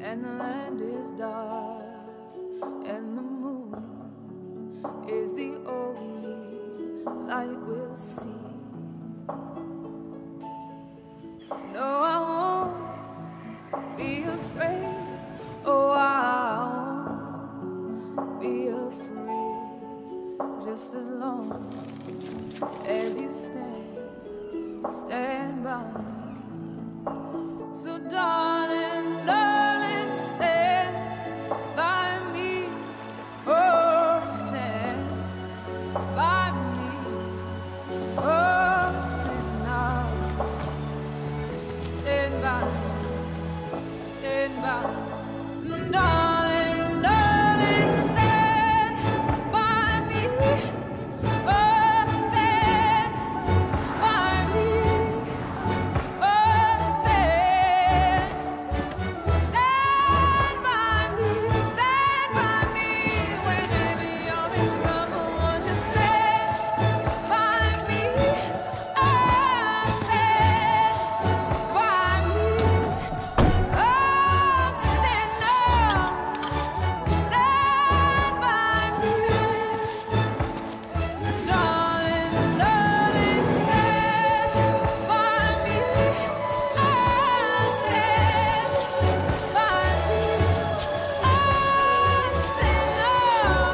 and the land is dark, and the moon is the only light we'll see. No, I won't be afraid. Oh, I won't be afraid, just as long as you stand by me. So darling, darling, stand by me. Oh, stand by me. Oh, stand now. Stand by me. Stand by me. Darling, darling, stand by me. Oh, stand by me. Oh, stand by me. Stand by me. Whenever you're in trouble, won't you stand by me? Oh, stand by me. Oh, stand now. Stand by me. Darling, darling, stand by me. Oh, stand by me. Oh, stand now.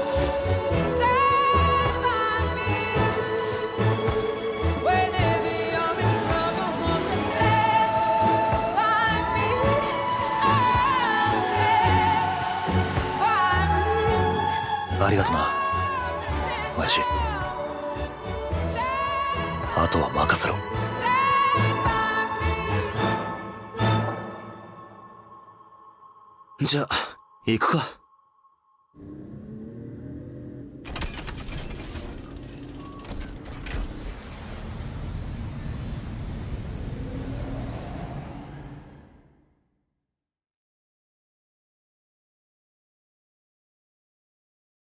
Stand by me. Whenever you're in trouble, won't you stand by me? Oh, stand by me. ありがとな、親父。あとは任せろ。じゃあ、行くか。